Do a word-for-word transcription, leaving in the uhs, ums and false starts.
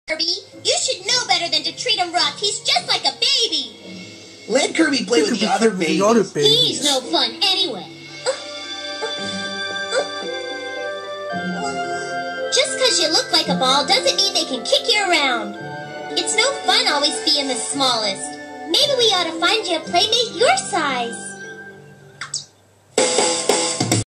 Kirby, you should know better than to treat him rough. He's just like a baby. Let Kirby play with the other babies. The other babies. He's no fun anyway. Just because you look like a ball doesn't mean they can kick you around. It's no fun always being the smallest. Maybe we ought to find you a playmate your size.